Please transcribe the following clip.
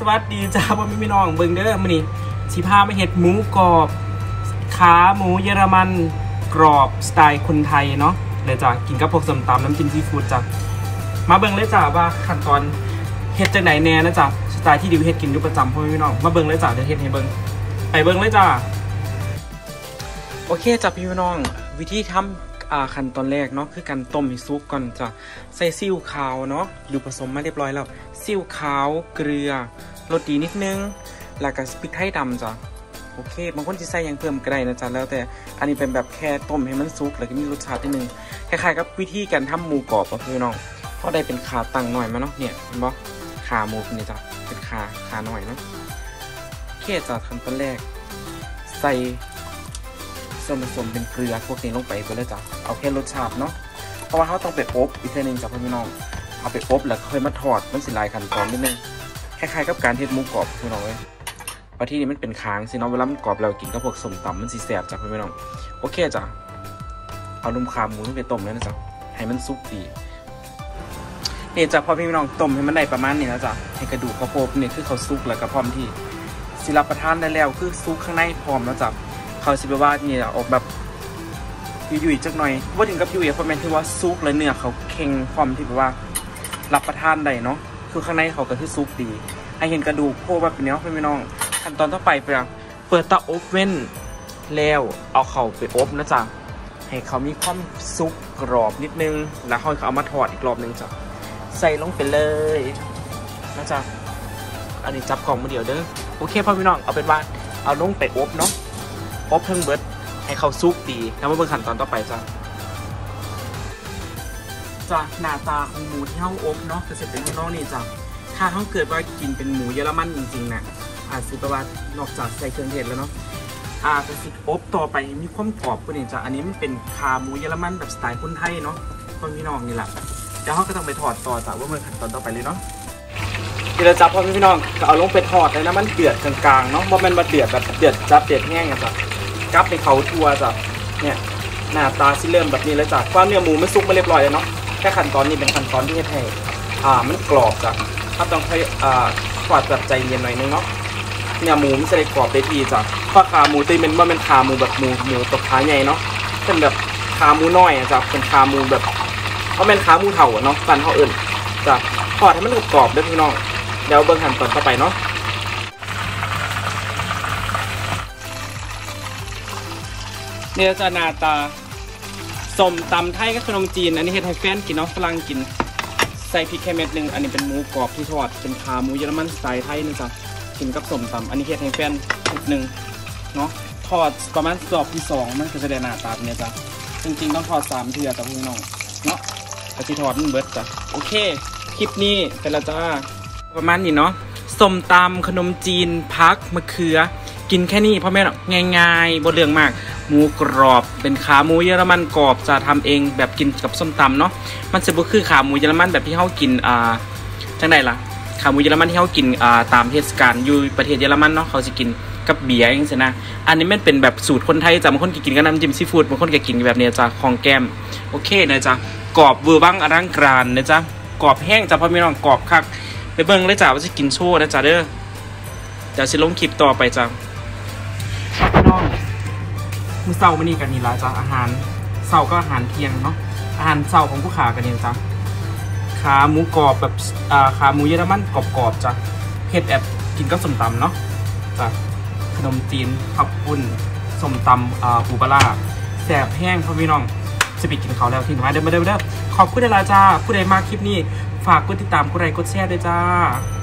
สวัสดีจ้าพ่อพี่น้องเบิ่งเด้อมื้อนี้สิพามาเฮ็ดหมูกรอบขาหมูเยอรมันกรอบสไตล์คนไทยเนาะเลยจ้ากินกับพวกส้มตำน้ำจิ้มซีฟู้ดจ้ามาเบิ่งเลยจ้าว่าขั้นตอนเฮ็ดจังไดแน่นะจ้าสไตล์ที่ดิวเฮ็ดกินอยู่ประจำพ่อพี่น้องมาเบิ่งเลยจ้าเดี๋ยวเฮ็ดให้เบิ่งไปเบิ่งเลยจ้าโอเคจ้าพี่น้องวิธีทำขั้นตอนแรกเนาะคือการต้มให้สุกก่อนจ้ะใส่ซีอิ๊วขาวเนาะดูผสมมาเรียบร้อยแล้วซีอิ๊วขาวเกลือรสดีนิดนึงแล้วก็พริกไทยดำจ้ะโอเคบางคนจะใส่ยังเพิ่มก็ได้นะจ๊ะแล้วแต่อันนี้เป็นแบบแค่ต้มให้มันสุกแล้วก็มีรสชาตินิดนึงคล้ายๆกับวิธีการทำหมูกรอบพี่น้องเขาได้เป็นขาตั้งหน่อยมาเนาะเนี่ยเห็นบ่ขาหมูนี่จ้ะเป็นขาหน่อยเนาะโอเคจ้ะขั้นตอนแรกใส่ส่วนผสมเป็นเกลือพวกนี้ลงไปเพื่อเลยจ้ะเอาแค่รสชาติเนาะเพราะว่าเขาต้องไปอบอีกทีนึงจ้ะพี่น้องเอาไปอบแล้วค่อยมาทอดมันสิลายขั้นตอนนิดนึงคล้ายๆกับการเทหมูกรอบพี่น้องเลยประเทศนี้มันเป็นค้างสิเนาะเวลามันกรอบเรากินกับพวกส้มตำมันสิแสบจ้ะพี่น้องโอเคจ้ะเอานุ่มขาหมูลงไปต้มแล้วนะจ๊ะให้มันสุกดีนี่จ้ะพอพี่น้องต้มให้มันได้ประมาณนี้นะจ๊ะให้กระดูกข้าวโพดนี่คือเขาสุกแล้วก็พร้อมที่สิรับประทานได้แล้วคือสุกข้างในพร้อมแล้วจ้ะเขาสิบว่านี่ออกแบบยุ่ยๆจักหน่อยว่าถึงกับยุ่ยเพราะมันคือว่าซุกและเนื้อเขาเค็งความที่แบบว่ารับประทานได้เนาะคือข้างในเขาก็คือซุกดีให้เห็นกระดูกโผล่แบบนี้พี่น้องขั้นตอนต่อไปเปิดเตาอบเว่นแล้วเอาเขาไปอบนะจ๊ะให้เขามีความซุกกรอบนิดนึงแล้วเขาเอามาทอดอีกรอบนึงจ้ะใส่ลงไปเลยนะจ๊ะอันนี้จับกล่องมาเดียวเด้อโอเคพี่น้องเอาเป็นว่าเอาลงไปอบเนาะอบเพิ่งเบิดให้เขาซุกดีแล้วมาเบิ่งขั้นตอนต่อไปจ้ะหน้าตาของหมูที่เขาอบเนาะจะเสร็จเป็นข้างนอกนี่จ้ะถ้าเขาเกิดว่ากินเป็นหมูเยอรมันจริงๆนะสิประวัตินอกจากใส่เครื่องเทศแล้วเนาะจะสิอบต่อไปมีความกรอบกว่านี้จ้ะอันนี้มันเป็นขาหมูเยอรมันแบบสไตล์คนไทยเนาะคนพี่น้องนี่แหละเดี๋ยวเขาก็ต้องไปทอดต่อจ้ะว่าเมื่อขั้นตอนต่อไปเลยเนาะเดี๋ยวจับพ่อพี่น้องก็เอาลงไปทอดเลยนะมันเดือดกลางๆเนาะเพราะมันมาเดือดแบบเดือดจับเดือดแห้งจ้ะกับไปเขาทัวจ้ะเนี่ยหน้าตาสิเริ่มแบบนี้แล้วจ้ะความเนื้อหมูไม่สุกไม่เรียบร้อยเลยเนาะแค่ขั้นตอนนี้เป็นขั้นตอนที่ให้มันกรอบจ้ะถ้าต้องให้ทอดแบบใจเย็นหน่อยนึงเนาะเนื้อหมูมันจะได้กรอบได้ทีจ้ะเพราะขาหมูตีเป็นว่าเป็นขาหมูแบบหมูตกขาใหญ่เนาะเป็นแบบขาหมูน้อยจ้ะเป็นขาหมูแบบเพราะเป็นขาหมูเถ่าเนาะฟันเขาอื่นจ้ะทอดให้มันกรอบด้วยพี่น้องเดี๋ยวเบิ่งขั้นตอนต่อไปเนาะเนี่ยจะหน้าตาส้มตำไทยกับขนมจีนอันนี้เฮ็ดให้แฟนกินเนาะฝรั่งกินใส่พริกแค่เม็ดนึงอันนี้เป็นหมูกรอบที่ทอดเป็นขาหมูเยอรมันสไตล์ไทยนะจ๊ะกินกับส้มตำอันนี้เฮ็ดให้แฟนนิดนึงเนาะทอดประมาณรอบที่2มันก็จะได้หน้าตาแบบนี้จ้ะจริงๆต้องทอด3เทื่อจ้ะพี่น้องเนาะแต่ที่ทอดมันเบิดจ้ะโอเคคลิปนี้เป็นละจ้าประมาณนี้เนาะส้มตำขนมจีนผักมะเขือกินแค่นี้พ่อแม่ง่ายๆบ่เรื่องมากหมูกรอบเป็นขาหมูเยอรมันกรอบจะทำเองแบบกินกับส้มตำเนาะมันจะบ่คือขาหมูเยอรมันแบบที่เขากินจังไดล่ะขาหมูเยอรมันที่เขากินตามเทศกาลอยู่ประเทศเยอรมันเนาะเขาจะกินกับเบียร์อย่างเงี้ยนะอันนี้มันเป็นแบบสูตรคนไทยจ้ะบางคนกินกับน้ำจิ้มซีฟู้ดบางคนก็กินแบบนี้จ้ะของแก้มโอเคนะจ๊ะกรอบเวอร์วังอลังการนะจ๊ะกรอบแห้งจ้ะพ่อแม่น้องกรอบคักไปเบิ่งเลยจ้ะว่าจะกินโชว์นะจ๊ะเด้อเดี๋ยวจะลงคลิปต่อไปจ้ะพี่น้องมื้อเช้ามื้อนี้กันนี่ละจ้ะอาหารเช้าก็อาหารเที่ยงเนาะอาหารเช้าของผู้ขากันนี่จ้ะขาหมูกรอบแบบขาหมูเยอรมันกรอบๆจ้ะเผ็ดแอบกินกับส้มตำเนาะจ้ะขนมจีนข้าวปุ้นส้มตำปูปลาแซ่บแห้งพ่อพี่น้องจะปิดกินเขาแล้วทิ้งไว้เด้อขอบคุณหลายๆจ้าผู้ใดมาคลิปนี้ฝากกดติดตามกดไลค์กดแชร์ด้วยจ้า